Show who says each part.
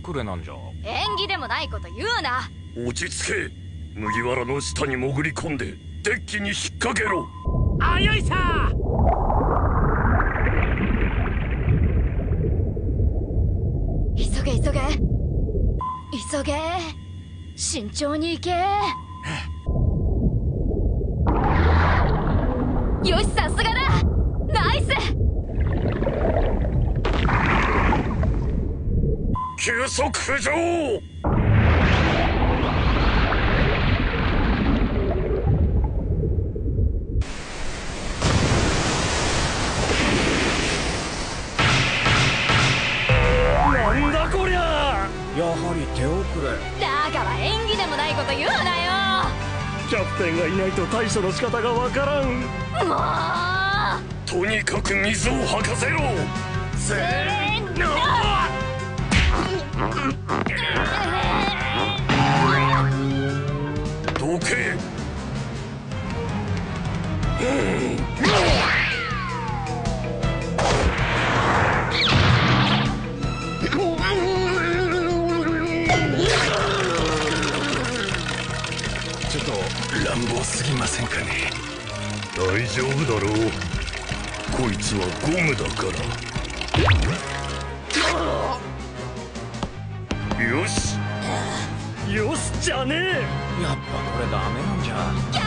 Speaker 1: 遅れなんじゃ。
Speaker 2: 縁起でもないこと言うな。
Speaker 3: 落ち着け。麦わらの下に潜り込んでデッキに引っ掛けろ。
Speaker 1: あよいさ。
Speaker 2: 急げ急げ急げ、慎重に行け。よし、さすがだ。ナイス。
Speaker 3: 急速浮上。なんだこりゃ。
Speaker 1: やはり手遅れ。
Speaker 2: だから縁起でもないこと言うなよ。
Speaker 3: キャプテンがいないと対処の仕方がわからん。
Speaker 2: もう
Speaker 3: とにかく水を吐かせろ。せーの。どけ。
Speaker 1: ちょっと乱暴すぎませんかね。
Speaker 3: 大丈夫だろう。こいつはゴムだから。よし。よしじゃねえ。
Speaker 1: やっぱこれダメなんじゃ。